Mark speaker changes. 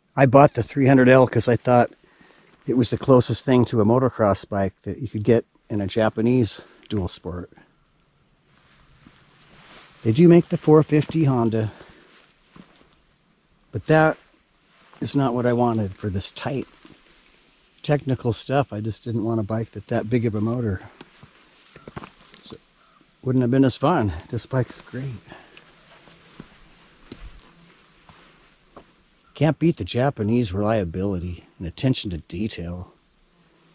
Speaker 1: I bought the 300L because I thought it was the closest thing to a motocross bike that you could get in a Japanese dual sport. They do make the 450 Honda, but that is not what I wanted for this tight technical stuff. I just didn't want a bike that big of a motor. So wouldn't have been as fun. This bike's great. Can't beat the Japanese reliability and attention to detail.